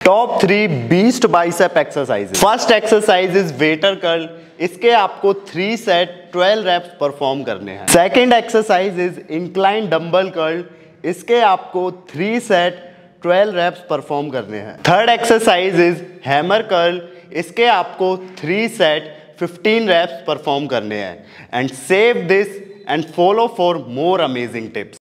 Top 3 best bicep exercise. First exercise is waiter curl. इसके आपको 3 set 12 reps perform करने हैं। Second exercise is incline dumbbell curl. इसके आपको 3 सेट 12 रेप्स परफॉर्म करने हैं। Third exercise is hammer curl. इसके आपको 3 सेट 15 रेप्स परफॉर्म करने हैं। And save this and follow for more amazing tips.